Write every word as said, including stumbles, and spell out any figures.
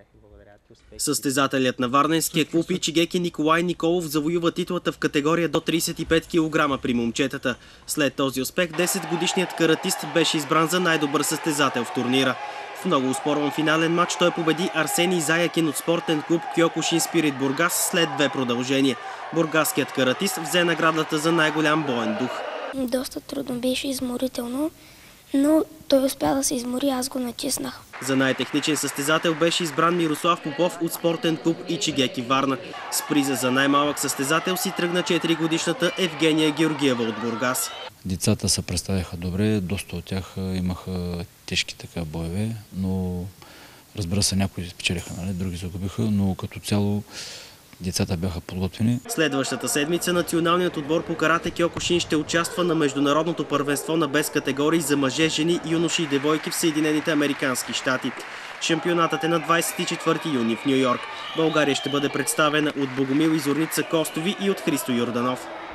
Състезателят на варненския клуб Ичигеки Николай Николов завоюва титлата в категория до тридесет и пет килограма при момчетата. След този успех десетгодишният каратист беше избран за най-добър състезател в турнира. В много успорван финален матч той победи Арсений Заякин от спортен клуб Кьокушин Спирит Бургас след две продължения. Бургаският каратист взе наградата за най-голям боен дух. Доста трудно, беше изморително, но той успя да се измори, аз го натиснах. За най-техничен състезател беше избран Мирослав Попов от спортен клуб Ичигеки Варна. С приза за най-малък състезател си тръгна четиригодишната Евгения Георгиева от Бургас. Децата се представяха добре, доста от тях имаха тежки така боеве, но разбира се, някои спечелиха, нали? Други загубиха, но като цяло децата бяха подготвени. Следващата седмица националният отбор по карате Кьокушин ще участва на международното първенство на без категории за мъже, жени, юноши и девойки в Съединените американски щати. Шампионатът е на двадесет и четвърти юни в Ню Йорк. България ще бъде представена от Богомил и Зорница Костови и от Христо Йорданов.